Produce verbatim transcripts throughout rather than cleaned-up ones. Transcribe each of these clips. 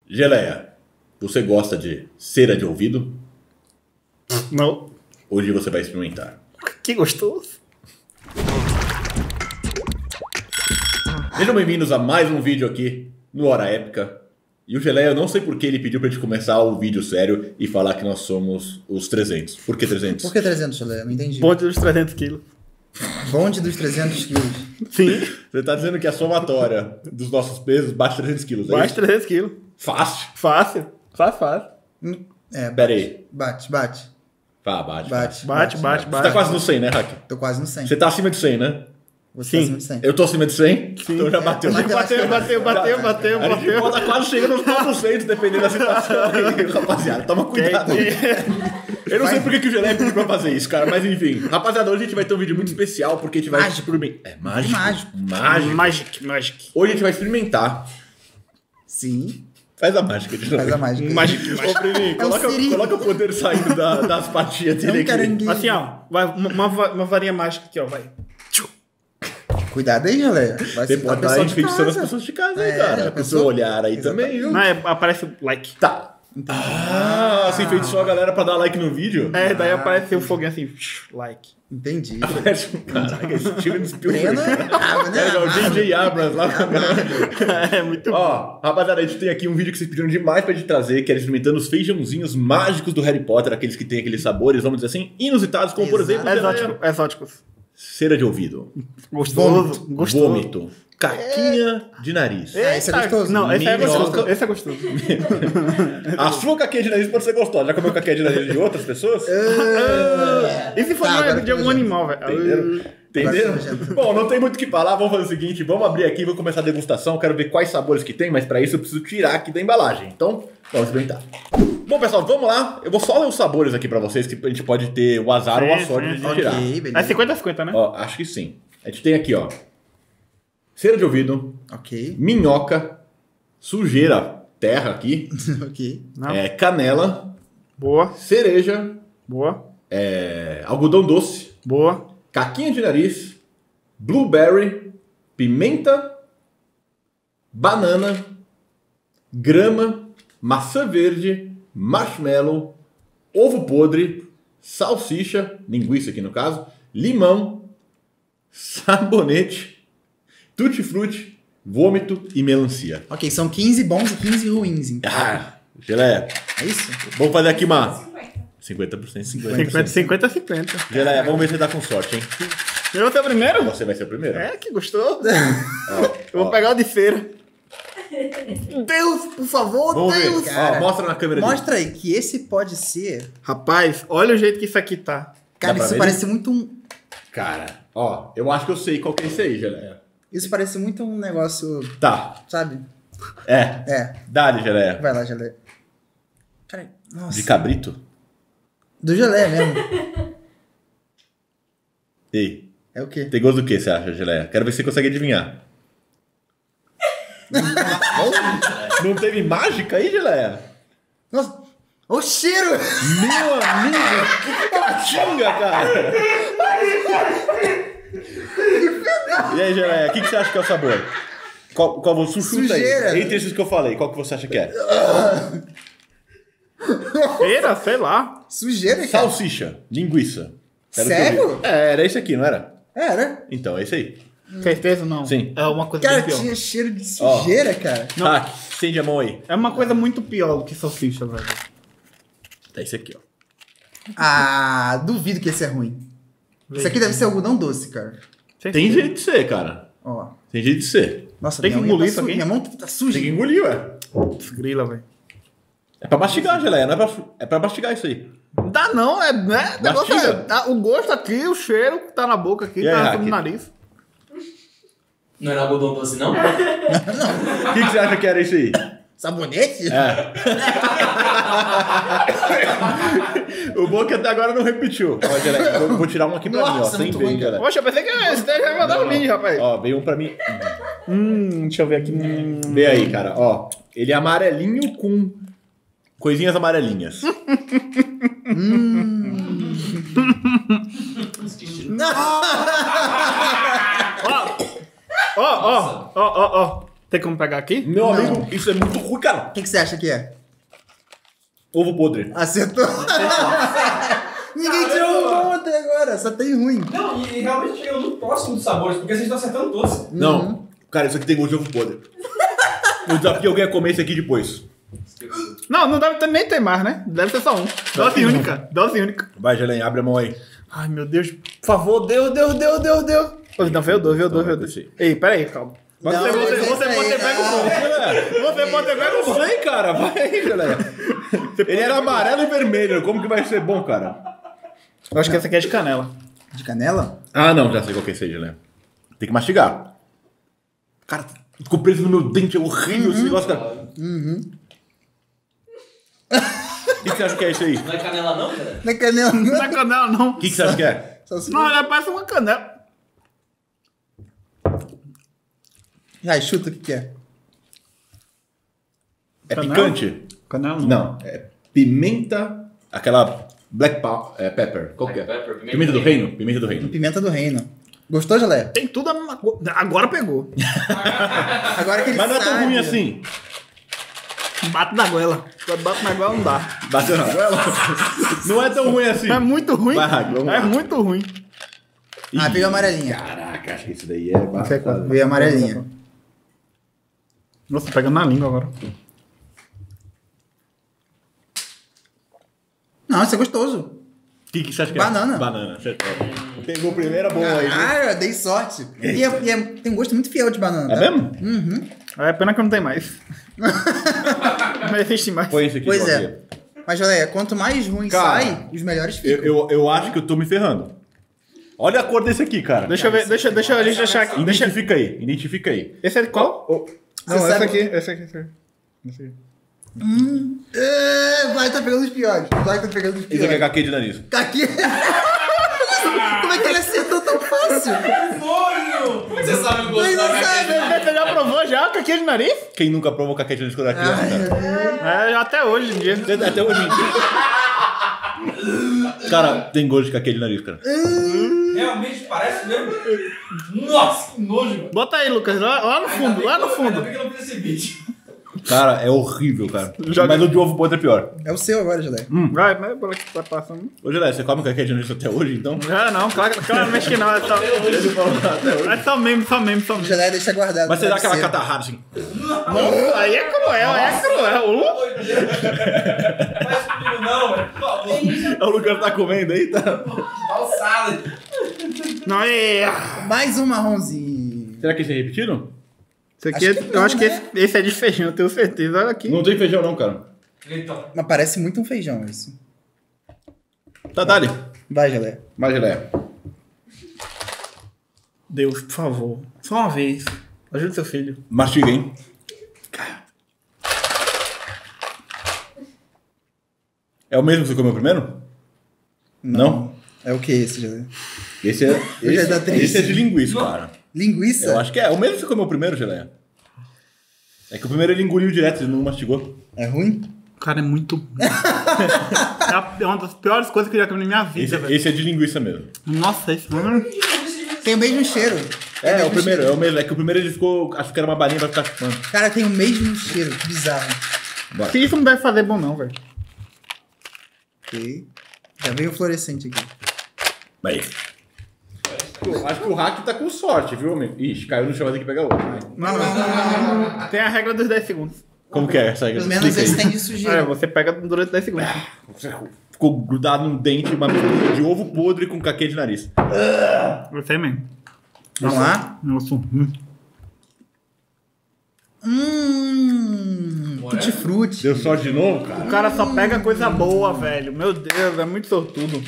Geleia, você gosta de cera de ouvido? Não. Hoje você vai experimentar. Que gostoso. Sejam bem-vindos a mais um vídeo aqui no Hora Épica. E o Geleia, eu não sei por que ele pediu pra gente começar o vídeo sério e falar que nós somos os trezentos. Por que trezentos? Por que trezentos, Geleia? Não entendi. Bonde dos trezentos quilos. Bonde dos trezentos quilos. Sim. Você tá dizendo que a somatória dos nossos pesos bate trezentos quilos, é Mais isso? trezentos quilos. Fácil. Fácil. Fácil, fácil. É, Pera aí. bate, bate. Vá, bate, bate. Bate, Bate, bate, Você bate. tá quase no cem, né, Hack? Tô quase no cem. Você tá acima de cem, né? Você Sim. tá acima de cem. Eu tô acima de cem? Sim. Então já bateu. Bateu. Bateu, bateu, bateu, bateu, A gente bateu. pode quase chegando nos quatrocentos, dependendo da situação aí, rapaziada. Toma cuidado. Eu não sei por que que o Geleia pediu pra fazer isso, cara, mas enfim. Rapaziada, hoje a gente vai ter um vídeo muito especial, porque a gente vai Mágico. experimentar. É mágico. Mágico. Mágico. Magic, magic. Hoje a gente vai experimentar. Sim. Faz a mágica de novo. Faz a mágica. Magic, Ô, magic. Bruninho, É um coloca, siri. coloca o poder saindo da- das patinhas É um dele aqui. caranguejo. Assim, ó. Vai, uma, uma, va- uma varinha mágica aqui, ó. Vai. Cuidado aí, Geleia. Vai Você assustar pode a estar pessoa de enfeitiçando as casa. pessoas de casa aí, É, cara. já Com o pensou? seu olhar aí Exatamente. também, viu? Não, é, aparece o like. Tá. Ah, você enfeitiçou a galera pra dar like no vídeo? É, daí aparece o foguinho assim, like. Entendi. Parece um caraca, esse Steven Spielberg. Breno é bravo, né? É, o J J Abrams lá. É muito bom. Ó, rapaziada, a gente tem aqui um vídeo que vocês pediram demais pra gente trazer, que era experimentando os feijãozinhos mágicos do Harry Potter, aqueles que tem aqueles sabores, vamos dizer assim, inusitados, como por exemplo, Exótico, exóticos. cera de ouvido, Gostoso. Gostoso. vômito, caquinha de nariz. Ah, esse é gostoso. Não, esse é Minhoca. gostoso. Esse é gostoso. A sua caquinha de nariz pode ser gostosa. Já comeu caquinha de nariz de outras pessoas? E se for Tá, de- agora de algum tô animal, velho? Entenderam? Entenderam? Agora tô nojento. Bom, não tem muito o que falar, vamos fazer o seguinte, vamos abrir aqui, vou começar a degustação, quero ver quais sabores que tem, mas pra isso eu preciso tirar aqui da embalagem, então vamos experimentar. Bom, pessoal, vamos lá, eu vou só ler os sabores aqui pra vocês, que a gente pode ter o azar ou a Sim, sorte sim, de sim. tirar. Ok, É beleza. cinquenta a cinquenta, né? Ó, acho que sim. A gente tem aqui, ó, cera de ouvido, Ok. minhoca, sujeira, terra aqui, Ok. Não. é, canela, Boa, cereja, boa, é, algodão doce, boa. caquinha de nariz, blueberry, pimenta, banana, grama, maçã verde, marshmallow, ovo podre, salsicha, linguiça aqui no caso, limão, sabonete, tutti-frutti, vômito e melancia. Ok, são quinze bons e quinze ruins, então. Ah, Geleia, É isso? vamos fazer aqui uma cinquenta por cento, cinquenta por cento. cinquenta a cinquenta. Geleia, vamos ver se você dá com sorte, hein? Eu vou ser o primeiro? Você vai ser o primeiro. É, que gostoso. Ó, Eu vou ó. pegar o de cera. Deus, por favor, Vamos Deus! ver. Cara, Ó, mostra na câmera ali. mostra aí que esse pode ser... Rapaz, olha o jeito que isso aqui tá. Cara, pra isso ver parece muito um... Cara, ó, eu acho que eu sei qual que é esse aí, Geleia. Isso parece muito um negócio, Tá, sabe? é. É, Dá-lhe, Geleia. vai lá, Geleia. Cara, nossa. De cabrito? Do Geleia mesmo. Ei, É o quê? tem gosto do que você acha, Geleia? Quero ver se você consegue adivinhar. Não teve mágica aí, Geleia? Nossa, o cheiro! Meu amigo, que catinga, cara! E aí, Geleia, o que, que você acha que é o sabor? Qual, qual você chuta aí? Sujeira. Entre esses que eu falei, qual que você acha que é? Feira, sei lá. Sujeira, cara. Salsicha, linguiça. Era o que eu Sério? vi. É, era esse aqui, não era? Era. Então, é esse aí. Certeza não. Sim. É uma coisa Cara, bem pior. tinha cheiro de sujeira, cara. Hack, estende a mão aí. É uma coisa muito pior do que salsicha, velho. Tá esse aqui, ó. Ah, duvido que esse é ruim. Isso aqui deve ser algodão doce, cara. Tem jeito de ser, cara. Ó. Tem jeito de ser. Nossa, Tem minha que unha engolir tá isso su- aqui? Minha mão tá suja. Tem que engolir, ué. Grila, velho. É pra mastigar, Geleia, não é pra, é pra mastigar isso aí. Dá não, é. Né? Negócio Mastiga. é tá, o gosto aqui, o cheiro que tá na boca aqui, E aí, tá Hack? no nariz. Não era algodão doce, não? O que, que você acha que era isso aí? Sabonete? É. O bom é que até agora não repetiu. Ó, Geleia, eu vou tirar um aqui pra mim, ó. Nossa, Sem muito bem, ruim, cara. Geleia. Poxa, eu pensei que esse daí já ia mandar um vídeo, rapaz. Ó, veio um pra mim. Hum, deixa eu ver aqui. Hum. Vê aí, cara, ó. Ele é amarelinho com coisinhas amarelinhas. Ó, ó, ó, ó, ó, ó. Tem como pegar aqui? Meu Não. amigo, isso é muito ruim, cara. O que, que você acha que é? Ovo podre. Acertou. Ninguém tirou um bom até agora, só tem ruim. Não, e realmente chegamos muito próximo dos sabores, porque vocês estão acertando todos. Não. Cara, isso aqui tem gosto de ovo podre. O desafio é alguém a comer isso aqui depois. Não, não deve ter, nem ter mais, né? Deve ser só um. Dose única. Dose única. Vai, Gelen, abre a mão aí. Ai, meu Deus. Por favor, Deus, Deus, Deus, Deus, Deus. Ô, não, veio dois, veio dois, veio dois. Não, Ei, pera aí, calma. Você, Não, você, mas você esse pode ter aí, pego o não. bom. Você pode ter pego o Eu bom. não sei, cara. Vai, Gelen. Ele era amarelo e vermelho. Como que vai ser bom, cara? Eu acho que essa aqui é de canela. De canela? Ah, não. Já sei qual que é esse aí, Gelen. Tem que mastigar. Cara, ficou preso no meu dente. É horrível esse negócio, cara. Uhum. O que, que você acha que é isso aí? Não é canela não, cara? Não é canela, Não não. é canela, não. O que, que você acha que é? Só se... Não, ela parece uma canela. Vai, chuta o que, que é. É Canela? picante? Canela não. Não. É pimenta... Aquela black pa- é, pepper. Qual que é? Black pepper, pimenta Pimenta do do reino? Pimenta do reino. Pimenta do reino. Gostou, Gelé? Tem tudo a mesma coisa. Agora pegou. Agora que ele Mas não é tão sabe. ruim assim. Bate na goela. Quando bate na goela não dá. Bateu na goela? Não é tão ruim assim. É muito ruim. Vai, vamos é lá. muito ruim. Ah, Ih, veio a amarelinha. Caraca, acho que isso daí é bastante. Veio a amarelinha. Nossa, pegando na língua agora. Não, isso é gostoso. O que, que você acha que Banana. é? Banana. acertou. Pegou a primeira boa aí. viu? Ah, eu dei sorte. E, é- e é- tem um gosto muito fiel de banana. É tá? mesmo? Uhum. É pena que não tem mais. Não existe mais. Foi esse aqui. Pois qual é. que Mas, Gelé, quanto mais ruim Cara, sai, os melhores Eu, ficam. eu, eu acho que eu tô me ferrando. Olha a cor desse aqui, cara. Deixa eu ver, deixa, deixa a gente achar aqui. Deixa... Identifica aí, identifica aí. Esse é de qual? Não, Você esse sabe- aqui. Esse aqui. Esse aqui. Esse aqui. Hum, é, vai tá pegando os piores. Vai tá pegando os Esse aqui é piores. caquê de nariz. Tá aqui. Como é que ele acertou tão fácil? Nojo! Como é que você sabe o gosto Mas da não sabe. caquinha? Você já provou já com aquele nariz? Quem nunca provou caquê de nariz quando era criança, Ai, cara? meu Deus. É, já até hoje em dia. Até- Até hoje em dia. Cara, tem gosto de caquê de nariz, cara. Realmente parece mesmo. Nossa, que nojo. Bota aí, Lucas, lá, lá no fundo, lá no fundo. Ainda bem que eu não fiz esse vídeo. Cara, é horrível, cara. Joga- Mas o de ovo podre é pior. É o seu agora, Gelé. Vai, vai, bola que tá passando. Ô, Gelé, você come caquê de nariz até hoje, então? Já não, claro, claramente que não. É só, é só mesmo, só mesmo, só O mesmo. Gelé deixa guardado. Mas você dá deve aquela ser. catarrada assim. Nossa, aí é cruel, aí é cruel. Uh, Não faz comigo não, velho. Por favor. O Lucas tá comendo aí, tá? Alçada. Não, é. Mais um marronzinho. Será que esse é repetido? Isso aqui, Acho é- que eu não, acho que né? esse, esse é de feijão, eu tenho certeza. Olha aqui. Não tem feijão não, cara. Então. Mas parece muito um feijão isso. Tá, dali. Vai, Gelé. Vai, Gelé. Deus, por favor. Só uma vez. Ajude seu filho. Mastiga, hein? É o mesmo que você comeu primeiro? Não? É o que esse, Gelé? Esse é, Eu já esse, dá três. esse é de linguiça, cara. Linguiça? Eu acho que é. O mesmo que você comeu primeiro, Geleia. É que o primeiro ele engoliu direto, ele não mastigou. É ruim? O cara é muito. é a- é uma das piores coisas que eu já comi na minha vida, Esse, velho. esse é de linguiça mesmo. Nossa, esse mano. Tem o mesmo cheiro. Tem É, é mesmo o primeiro, cheiro. é o mesmo. É que o primeiro ele ficou. Acho que era uma balinha pra ficar chupando. Cara, tem o mesmo cheiro. Que bizarro. Bora. Que isso não deve fazer bom, não, velho. Ok. Já veio o fluorescente aqui. Aí. Eu acho que o hack tá com sorte, viu, amigo? Ixi, caiu no chão, vai ter que pegar outro. Não, não, não, não, não. Tem a regra dos dez segundos. Como que é essa aí? Pelo menos Explica esse aí. tem de É, sujeira. você pega durante dez segundos. Você ficou grudado no dente, uma mistura de ovo podre com caquê de nariz. Você mesmo. Vamos lá? Nossa. Hum. Hum. Tutti frutti. Deu sorte de novo, cara? O cara só pega coisa boa, velho. Meu Deus, é muito sortudo.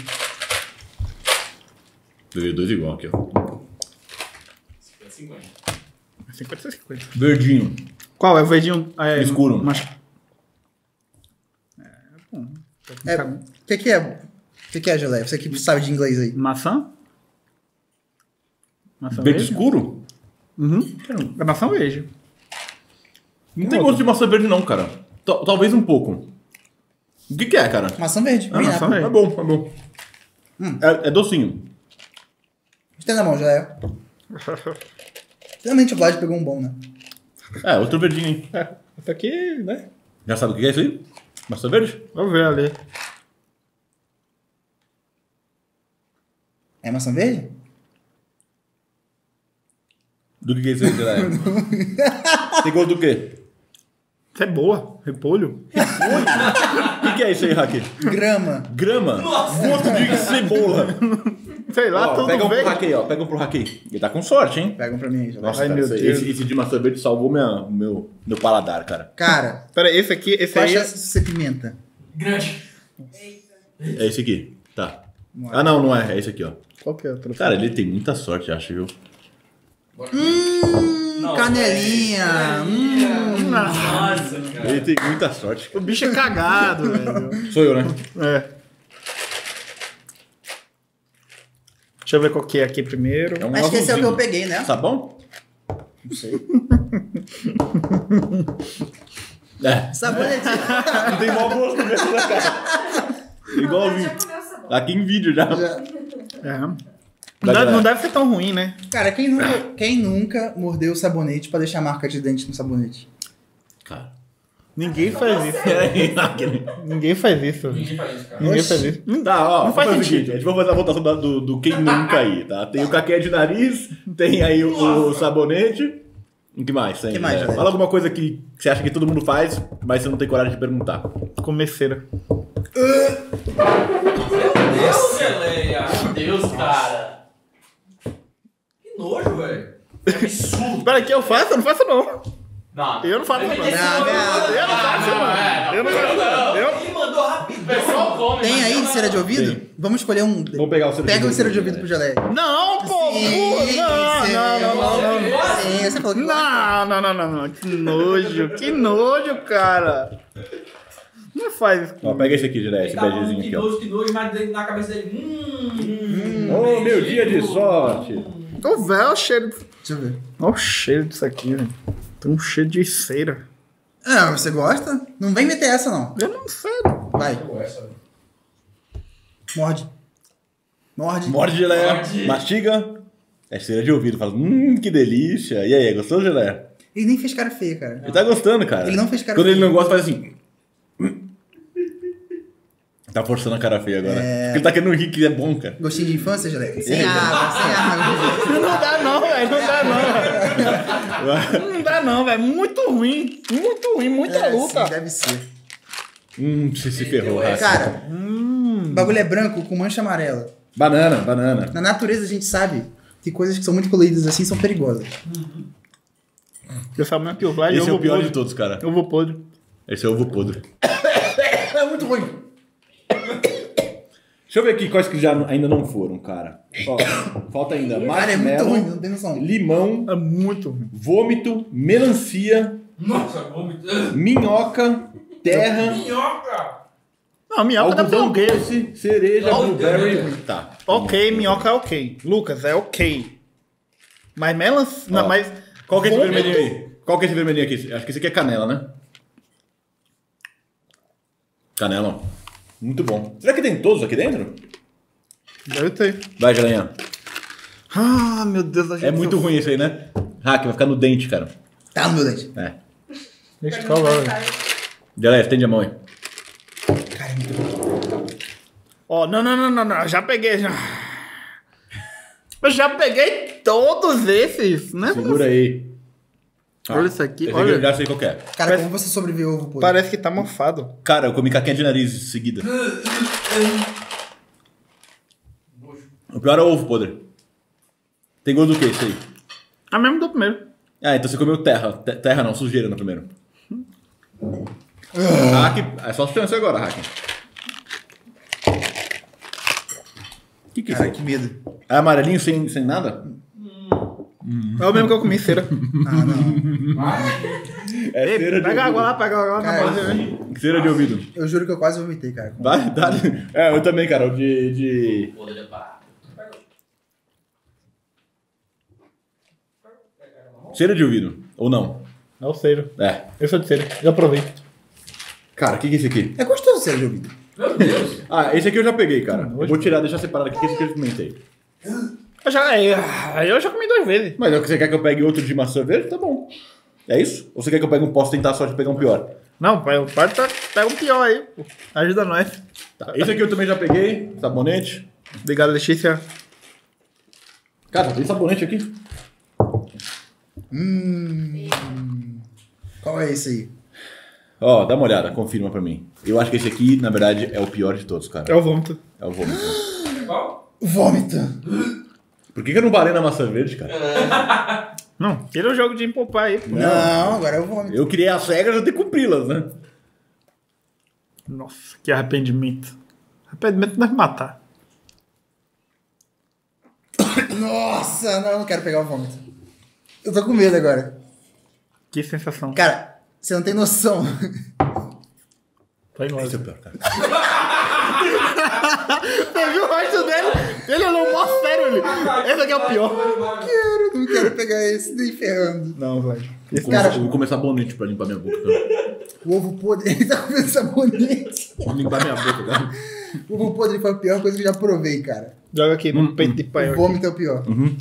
Veio dois igual aqui, ó. cinquenta. cinquenta a cinquenta. Verdinho. Qual? É o verdinho? É, Escuro. Mas... É, o que, que é? O que, que é, Gelé? Você que sabe de inglês aí. Maçã? Maçã Verde verde? escuro? Uhum. É maçã verde. Não tem gosto de maçã verde, não, cara. Tal- Talvez um pouco. O que, que é, cara? Maçã verde. Ah, Green maçã apple. verde. É bom, é bom. É, é docinho. Estenda a mão, Gelé. Finalmente o Vlad pegou um bom, né? É, outro verdinho, hein? É, esse aqui, né? Já sabe o que é isso aí? Maçã verde? Vamos ver ali. É maçã verde? Do que é isso aí, Geleia? Tem gosto do quê? Isso é boa. Repolho. O que, que é isso aí, Hack? Grama. Grama? Gosto de cebola. Sei lá, Ó, tudo pega um pro verde. Hack aí, ó. Pega um pro Hack aí. Ele tá com sorte, hein? Pega um pra mim aí, já. Nossa, Ai, cara, meu esse, Deus. esse, esse de maçã verde salvou minha, meu, meu paladar, cara. Cara, Pera aí, esse aqui, esse qual a aí... chance de ser pimenta? Grande. É esse aqui. Tá. Ah, não, não é. É esse aqui, ó. Qual que é outro? Cara, ele tem muita sorte, acho, viu? Hum, Não, canelinha. Hum. Nossa, cara. Ele tem muita sorte. O bicho é cagado, velho. Sou eu, né? É. Deixa eu ver qual que é aqui primeiro. É um Acho que esse é o que eu azulzinho. peguei, né? Sabão? Não sei. É. Sabonetinho. Não tem mau gosto mesmo, né, cara? Igualzinho. Aqui em vídeo já. Já. É. Não Vai, deve, galera. não deve ser tão ruim, né? Cara, quem nunca, quem nunca mordeu o sabonete pra deixar marca de dente no sabonete? Cara. Ninguém faz isso. Peraí. Ninguém faz isso. Ninguém faz isso, cara. Ninguém Oxi. faz isso. Não, Tá, ó, Não vamos faz fazer o sentido. seguinte, a gente vai fazer a votação do, do, do quem nunca aí, tá? Tem o caqué de nariz, tem aí o, o sabonete. O que mais? Tem, Que mais, é, Alex? fala alguma coisa que você acha que todo mundo faz, mas você não tem coragem de perguntar. comer cera. Deus, Geleia. Deus, cara. Que nojo, velho. Que absurdo. Pera aqui, eu faço? Eu não faço não. Não. Eu não faço não. Ele Eu disse- Não, não, não faço não. Eu não faço não. Eu... Ele mandou rápido. O pessoal come. Tem mas aí eu de não. cera de ouvido? Tem. Vamos escolher um. Vamos pegar o cera de Pega o ouvido. cera de ouvido pro geleia. Não, pô! Sim, burro, Não, sim. não, não, não, não. Sim, você falou que gosta. Não, não, não, não, não. Que nojo, que nojo, cara. Não faz isso. Ó, pega esse aqui, Diré, Ele esse tá falando begezinho que aqui, ó. nojo, que nojo, mas dentro- na cabeça dele. Hum, hum. Ô, meu dia de sorte. Ô, velho, olha o cheiro. Deixa eu ver. Olha o cheiro disso aqui, velho. Tem um cheiro de cera. Ah, você gosta? Não vem meter essa, não. Eu não sei. Vai, Essa, velho. morde. Morde. Morde, Geleia. Morde. Mastiga. É cera de ouvido. Fala, hum, que delícia. E aí, gostou, Geleia? Ele nem fez cara feia, cara. Ele tá gostando, cara. Ele não fez cara Quando feia. ele não gosta, faz assim. Tá forçando a cara feia agora. É. Porque ele tá querendo rir, que é bom, cara. Gostinho de infância, Geleia? Sem água, sem água. Não dá não, velho. Não dá não, velho. Não dá não, velho. Muito ruim. Muito ruim. Muita É, luta. sim, deve ser. Hum, você se ferrou, Rafa. Cara, o bagulho é branco com mancha amarela. Banana, banana. Na natureza a gente sabe que coisas que são muito coloridas assim são perigosas. Eu sabia que o Vlad Esse é o ovo pior de podre. todos, cara. Ovo podre. Esse é ovo podre. É muito ruim. Deixa eu ver aqui quais que já ainda não foram, cara. Ó, falta ainda Cara, é muito marshmallow, ruim, não tem noção. limão, É muito ruim. vômito, melancia, Nossa, vômito. minhoca, terra, Minhoca. Não, minhoca dá pra ser algodão ok. doce, cereja, Não, blueberry. não, não. Tá. Ok, minhoca é ok. Lucas, é ok. Mas melancia... Ó, Não, mas... Qual que é esse vômito- vermelhinho aí? Qual que é esse vermelhinho aqui? Acho que esse aqui é canela, né? Canela, ó. Muito bom. Será que tem todos aqui dentro? Deve ter. Vai, Gelinha. Ah, meu Deus. A gente É muito ruim isso aí, né? Hack, vai ficar no dente, cara. Tá no meu dente. É. Deixa eu falar. Gelinha, estende a mão aí. Cara, é muito bom. Ó, não, não, não, não, não. Já peguei, já. Eu já peguei todos esses, né? Segura aí. Olha isso aqui, Esse olha. eu já sei qual que é. Cara, Parece- como você sobreviveu ao ovo podre? Parece que tá mofado. Cara, eu comi caquinha de nariz em seguida. O pior é o ovo podre. Tem gosto do que isso aí? A mesmo do primeiro. Ah, então você comeu terra. Te- Terra não, sujeira no primeiro. Hack, é só chance agora, Hack. O que, que é isso Cara, aí? que medo. É amarelinho sem, sem nada? É o mesmo que eu comi, cera. Ah, não. É Ei, cera de pega água ouvido. lá, pega água lá. Cara, na mãozinha. Cera de ouvido. Eu juro que eu quase vomitei, cara. Vai, dá. É, eu também, cara. o De. de... Poder parar. Cera de ouvido. Ou não? É o cera. É. Eu sou de cera. Eu provei. Cara, o que, que é esse aqui? É gostoso ser de ouvido. Meu Deus. Ah, esse aqui eu já peguei, cara. Eu vou tirar, deixar separado aqui, que esse aqui eu experimentei. Eu já, eu, eu já comi duas vezes. Mas é o que você quer que eu pegue outro de maçã verde? Tá bom. É isso? Ou você quer que eu pegue um, posso tentar a sorte de pegar um pior? Não, pai, o pai tá, pega um pior aí, pô. Ajuda nós. Tá. Esse aqui eu também já peguei, sabonete. Obrigado, Letícia. Cara, tem sabonete aqui? Hum. Qual é esse aí? Ó, dá uma olhada, confirma pra mim. Eu acho que esse aqui, na verdade, é o pior de todos, cara. É o vômito. É o vômito. Qual? Vômito. Por que, que eu não parei na maçã verde, cara? Não, tira o jogo de empopar aí, pô. Não, agora é o vômito. Eu criei as regras, eu tenho que cumpri-las, né? Nossa, que arrependimento. Arrependimento não deve matar. Nossa, não, eu não quero pegar o vômito. Eu tô com medo agora. Que sensação. Cara, você não tem noção. Foi Esse é o igual. pior, cara. Você viu o rosto dele? Ele olhou mó sério ali. Esse aqui é o pior. Quero, não quero pegar esse nem ferrando. Não, velho. Eu vou, cara- começar, eu vou começar sabonete pra limpar minha boca, cara. O ovo podre, ele tá comendo sabonete. Vou limpar minha boca, cara. O ovo podre foi a pior coisa que eu já provei, cara. Joga aqui no peito de pai. O vômito é o pior. Uhum.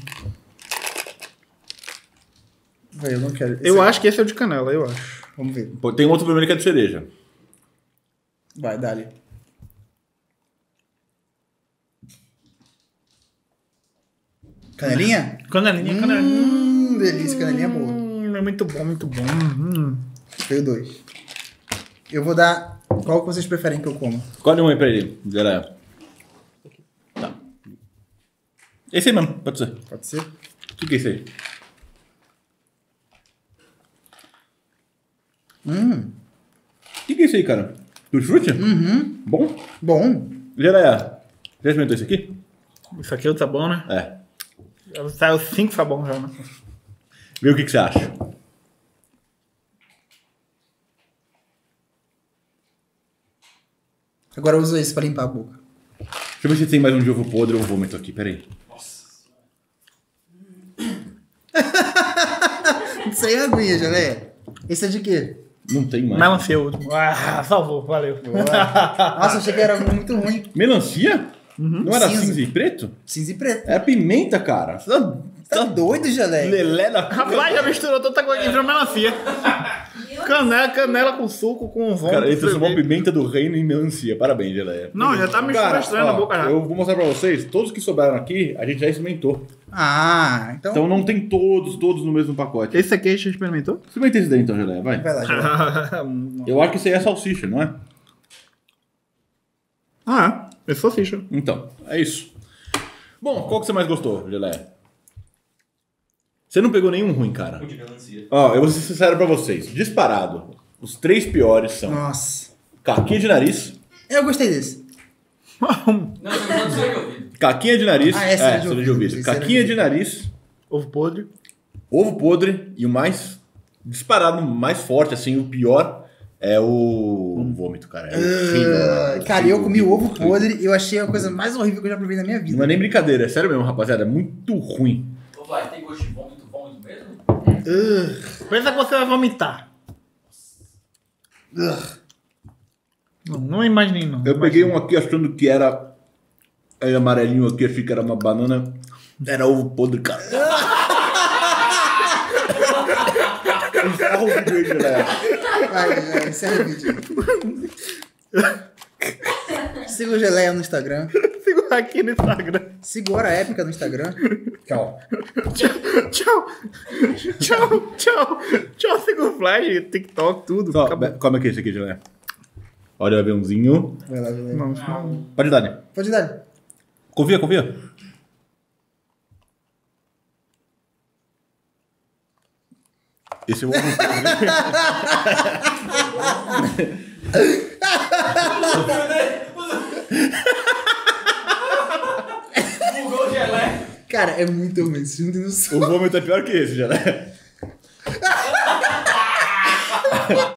Vai, eu não quero. Esse Eu aqui- acho que esse é o de canela, eu acho. Vamos ver. Pô, tem outro vermelho que é de cereja. Vai, dá-lhe. Canelinha? Canelinha, canelinha. Hum, delícia, canelinha boa. Hum, é muito bom, muito bom. Hum. Veio dois. Eu vou dar. Qual que vocês preferem que eu coma? Escolhe um aí pra ele, galera. Tá. Esse aí mesmo, pode ser. Pode ser? O que, que é esse aí? Hum. O que, que é esse aí, cara? Tutti-frutti? Uhum. Bom? Bom. Geleia, já experimentou esse aqui? Isso aqui é o sabão, né? É. Saiu cinco sabão já, né? Vê o que, que você acha. Agora eu uso esse pra limpar a boca. Deixa eu ver se tem mais um de ovo podre ou vômito aqui, peraí. Isso aí é aguinha, geleia. Esse é de quê? Não tem mais. Melancia o último. Ah, salvou, valeu. Nossa, achei que era muito ruim. Melancia? Não era Cinza. cinza e preto? Cinza e preto. Era pimenta, cara. Você tá, Tá doido, geleia? lelé da Rapaz, já misturou tanta coisa aqui, virou melancia. Canela, canela com suco, com vômito. Cara, ele transformou fervente. pimenta do reino em melancia. Parabéns, Geleia. Não, já tá misturando Cara, estranho na ó, boca já. eu vou mostrar pra vocês, todos que sobraram aqui, a gente já experimentou. Ah, então. Então não tem todos, todos no mesmo pacote. Esse aqui a gente experimentou? Experimenta esse daí então, Geleia, vai. Vai lá, geleia. Eu acho que esse aí é salsicha, não é? Ah, é salsicha. Então, é isso. Bom, qual que você mais gostou, Geleia? Você não pegou nenhum ruim, cara. Um de melancia. Ó, eu vou ser sincero pra vocês. Disparado, os três piores são Nossa. caquinha de nariz, Eu gostei desse. Não, não, não sei o que eu vi. caquinha de nariz, Ah, essa era de cera de ouvido, ouvido. essa era Caquinha de de nariz, Ovo podre. ovo podre e o mais disparado, mais forte, assim, o pior é o vômito, cara. É horrível, Ah, horrível, cara, eu comi o ovo horrível. podre e eu achei a coisa mais horrível que eu já provei na minha vida. Não é nem brincadeira, é sério mesmo, rapaziada. É muito ruim. Ô, Vai, tem gosto de vômito, vômito mesmo? Pensa que você vai vomitar. Ugh. Não, não imagine não. Eu peguei um aqui achando que era. Aí amarelinho aqui, achei que era uma banana. Era ovo podre, cara. Encerra o vídeo aí, galera. Vai, vai, encerra o vídeo. Siga o Geleia no Instagram. Siga aqui no Instagram. Siga o Hora Épica no Instagram. Tchau. Tchau, tchau. Tchau, tchau. Tchau, siga o Flash, TikTok, tudo. Só, Acabou. como é que é esse aqui, galera? Olha o aviãozinho. Vai lá, Geleia. Não, não. Pode dar, né? Pode dar. Confia, confia. Esse é o ovo Bugou o gelé. Cara, é muito ruim. Vocês não tem noção. O vômito é pior que esse, já, né?